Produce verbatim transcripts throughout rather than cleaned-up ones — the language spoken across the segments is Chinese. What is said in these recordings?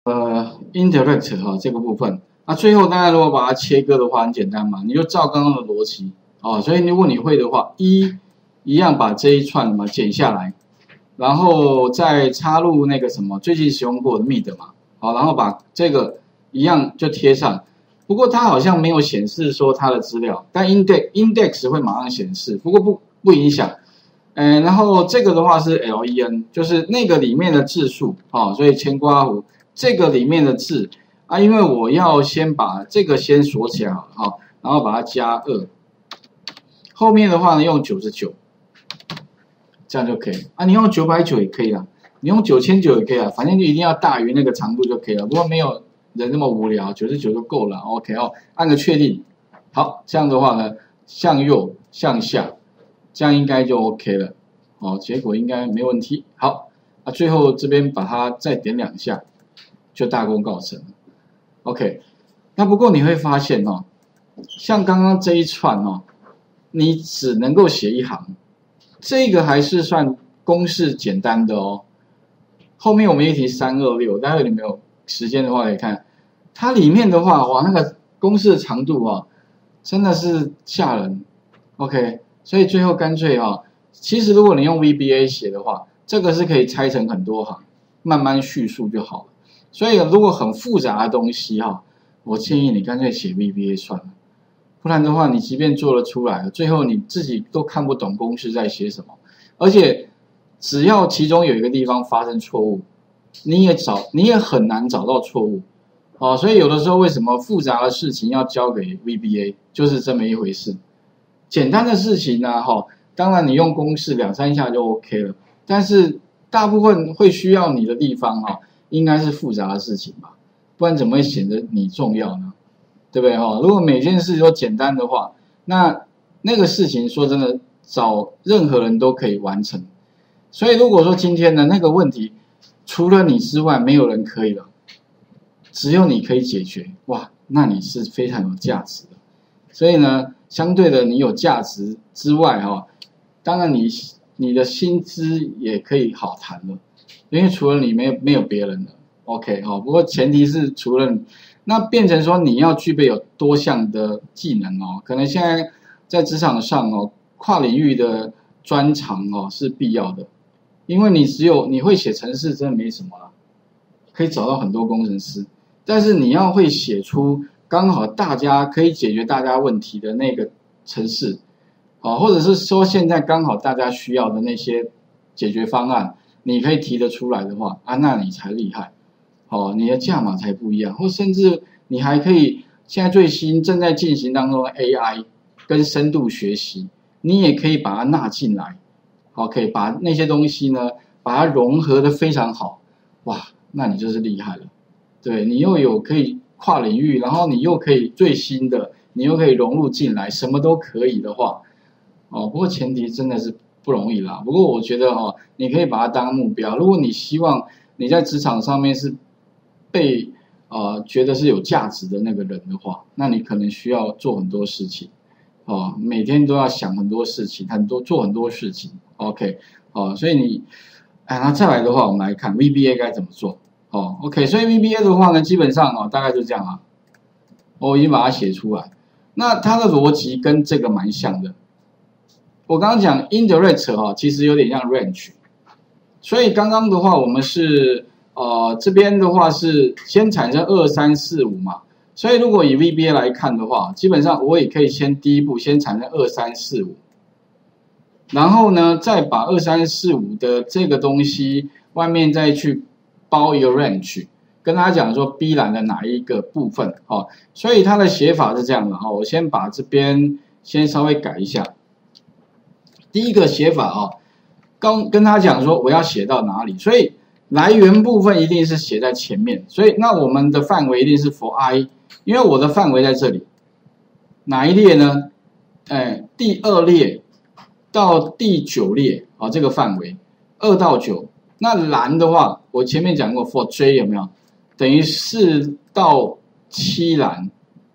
呃 indirect 哈、哦、这个部分。那最后大家如果把它切割的话，很简单嘛，你就照刚刚的逻辑哦。所以如果你会的话，一一样把这一串嘛剪下来，然后再插入那个什么最近使用过的 mid 嘛，好，然后把这个一样就贴上。不过它好像没有显示说它的资料，但 index index 会马上显示，不过不不影响。嗯，然后这个的话是 len， 就是那个里面的字数啊、哦，所以牵刮弧这个里面的字啊，因为我要先把这个先锁起来哈、哦，然后把它加二，后面的话呢用九十九，这样就可以啊。你用九百九也可以啦，你用九千九也可以啦，反正就一定要大于那个长度就可以了。不过没有人那么无聊，九十九就够了。OK 哦，按个确定。好，这样的话呢，向右向下。这样应该就 OK 了，哦，结果应该没问题。好，啊，最后这边把它再点两下，就大功告成了。OK， 那不过你会发现哦，像刚刚这一串哦，你只能够写一行，这个还是算公式简单的哦。后面我们一题三二六，待会你没有时间的话可以看，它里面的话，哇，那个公式的长度啊，真的是吓人。OK。所以最后干脆哈、哦，其实如果你用 V B A 写的话，这个是可以拆成很多行，慢慢叙述就好了。所以如果很复杂的东西哈、哦，我建议你干脆写 V B A 算了，不然的话，你即便做了出来，最后你自己都看不懂公式在写什么。而且只要其中有一个地方发生错误，你也找你也很难找到错误。哦，所以有的时候为什么复杂的事情要交给 V B A， 就是这么一回事。简单的事情呢，哈，当然你用公式两三下就 OK 了，但是大部分会需要你的地方哈，应该是复杂的事情吧，不然怎么会显得你重要呢？对不对哈？如果每件事都简单的话，那那个事情说真的，找任何人都可以完成。所以如果说今天的那个问题，除了你之外没有人可以了，只有你可以解决，哇，那你是非常有价值的。所以呢，相对的，你有价值之外哈、哦，当然你你的薪资也可以好谈了，因为除了你没有没有别人了 ，OK 哈、哦。不过前提是除了你，那变成说你要具备有多项的技能哦，可能现在在职场上哦，跨领域的专长哦是必要的，因为你只有你会写程式真的没什么了，可以找到很多工程师，但是你要会写出。刚好大家可以解决大家问题的那个程式，啊，或者是说现在刚好大家需要的那些解决方案，你可以提得出来的话，啊，那你才厉害，哦，你的价码才不一样，或甚至你还可以现在最新正在进行当中的 A I 跟深度学习，你也可以把它纳进来，好，可以把那些东西呢，把它融合的非常好，哇，那你就是厉害了，对你又有可以。跨领域，然后你又可以最新的，你又可以融入进来，什么都可以的话，哦，不过前提真的是不容易啦。不过我觉得哦，你可以把它当目标。如果你希望你在职场上面是被呃觉得是有价值的那个人的话，那你可能需要做很多事情，哦，每天都要想很多事情，很多做很多事情。OK， 哦，所以你，哎，那再来的话，我们来看 V B A 该怎么做。哦 ，OK， 所以 V B A 的话呢，基本上哦，大概就这样啊。我已经把它写出来。那它的逻辑跟这个蛮像的。我刚刚讲 indirect 哈、哦，其实有点像 range。所以刚刚的话，我们是呃这边的话是先产生二三四五嘛。所以如果以 V B A 来看的话，基本上我也可以先第一步先产生二三四五，然后呢再把二三四五的这个东西外面再去。包一个 range， 跟他讲说 B 栏的哪一个部分哦，所以它的写法是这样的哈、哦，我先把这边先稍微改一下。第一个写法啊、哦，刚跟他讲说我要写到哪里，所以来源部分一定是写在前面，所以那我们的范围一定是 for i， 因为我的范围在这里，哪一列呢？哎，第二列到第九列啊、哦，这个范围二到九。那栏的话，我前面讲过 for J 有没有？等于四到七栏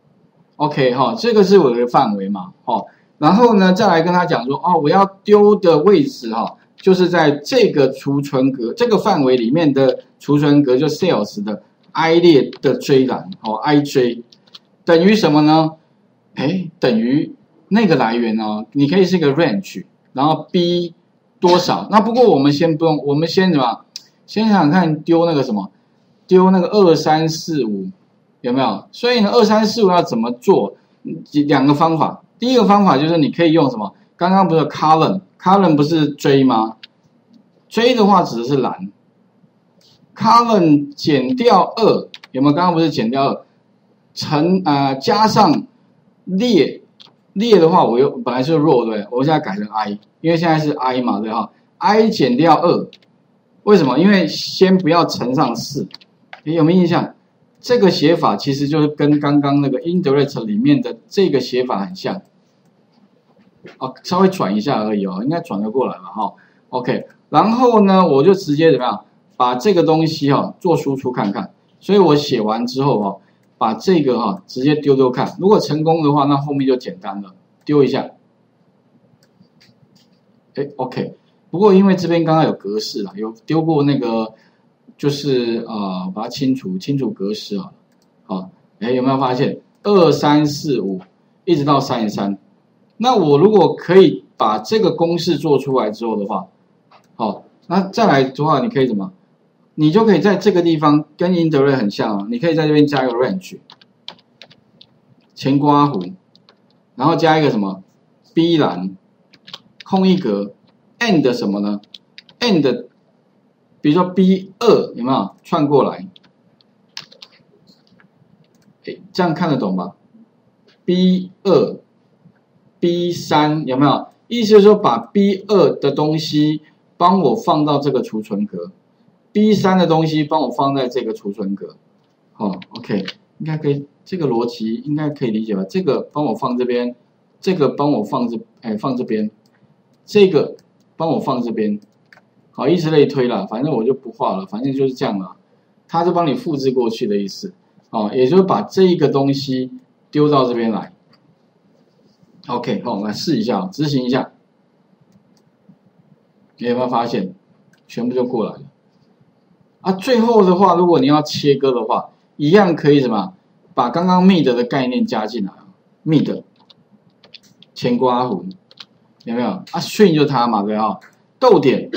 ，OK 哈、哦，这个是我的范围嘛，哦，然后呢，再来跟他讲说，哦，我要丢的位置哈、哦，就是在这个储存格这个范围里面的储存格，就 sales 的 I 列的追栏哦 ，I 追等于什么呢？哎，等于那个来源哦，你可以是一个 range， 然后 B 多少？那不过我们先不用，我们先怎么？先想想看，丢那个什么，丢那个二三四五有没有？所以呢，二三四五要怎么做？两个方法。第一个方法就是你可以用什么？刚刚不是 column，column 不是追吗？追的话指的是栏 ，column 减掉二有没有？刚刚不是减掉二，乘啊、呃、加上列列的话，我又本来是 row 对不对？我现在改成 I， 因为现在是 I 嘛对哈 ，I 减掉二，为什么？因为先不要乘上四，你有没有印象？这个写法其实就是跟刚刚那个 indirect 里面的这个写法很像。哦，稍微转一下而已哦，应该转得过来嘛，哈、哦。OK， 然后呢，我就直接怎么样，把这个东西哈、哦、做输出看看。所以我写完之后哈、哦，把这个哈、哦、直接丢丢看，如果成功的话，那后面就简单了，丢一下。哎 ，OK， 不过因为这边刚刚有格式啦，有丢过那个，就是呃把它清除清除格式啊，好，哎有没有发现二三四五一直到三十三？那我如果可以把这个公式做出来之后的话，好，那再来的话，你可以怎么？你就可以在这个地方跟 indirect 很像啊，你可以在这边加一个 range， 前括弧，然后加一个什么 B 栏，空一格 ，and 什么呢 ？and 比如说 B 二有没有串过来？哎，这样看得懂吧 ？B 二。B 三有没有？意思就是说，把 B 二的东西帮我放到这个储存格 ，B 三的东西帮我放在这个储存格。好、哦、，OK， 应该可以，这个逻辑应该可以理解吧？这个帮我放这边，这个帮我放这，哎，放这边，这个帮我放这边，好，以此类推啦，反正我就不画了，反正就是这样了。它就帮你复制过去的意思，哦，也就是把这一个东西丢到这边来。OK， 好，我们来试一下，执行一下，你有没有发现，全部就过来了？啊，最后的话，如果你要切割的话，一样可以什么，把刚刚 mid 的概念加进来 ，mid 前括弧，有没有？啊，string 就它嘛，对哈，逗点，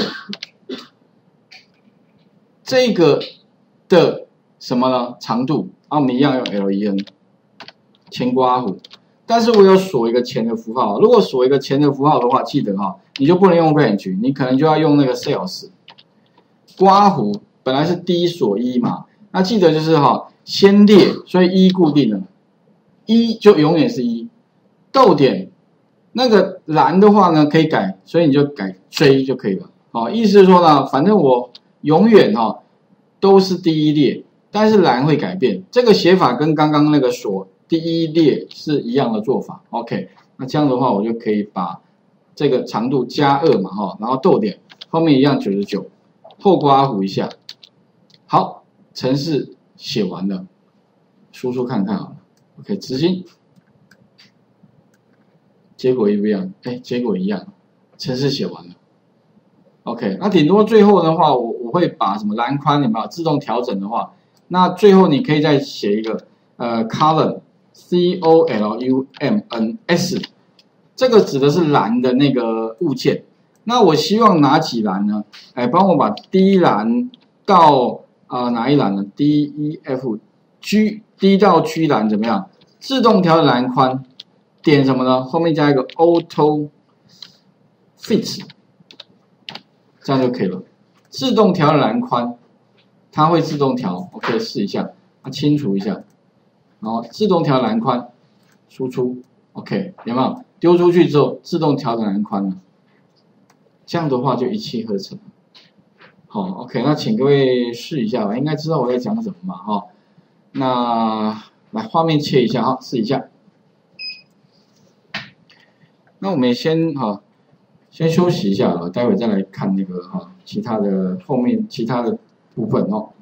这个的什么呢？长度，啊，我们一样用 len 前括弧。但是我有锁一个前的符号，如果锁一个前的符号的话，记得哈，你就不能用 range， 你可能就要用那个 sales。括弧本来是 D 锁一嘛，那记得就是哈，先列，所以一固定了，一就永远是一。逗点那个栏的话呢，可以改，所以你就改 J 就可以了。好，意思是说呢，反正我永远哈都是第一列，但是栏会改变。这个写法跟刚刚那个锁。第一列是一样的做法 ，OK， 那这样的话，我就可以把这个长度加二嘛，哈，然后逗点后面一样九十九，后括弧一下，好，程式写完了，输出看看好了 ，OK， 执行，结果一不一样？哎，结果一样，程式写完了 ，OK， 那顶多最后的话，我我会把什么栏宽有没有自动调整的话，那最后你可以再写一个呃 column。C O L U M N S， 这个指的是栏的那个物件。那我希望哪几栏呢？哎，帮我把 D 栏到啊、呃、哪一栏呢 ？D E F G D 到 G 栏怎么样？自动调的栏宽，点什么呢？后面加一个 Auto Fit， 这样就可以了。自动调的栏宽，它会自动调。OK， 试一下，啊，清除一下。然后自动调栏宽，输出 ，OK， 有没有？丢出去之后自动调整栏宽了，这样的话就一气呵成。好 ，OK， 那请各位试一下吧，应该知道我在讲什么嘛，哈、哦。那来画面切一下哈，试一下。那我们先哈，先休息一下啊，待会再来看那个哈其他的后面其他的部分哦。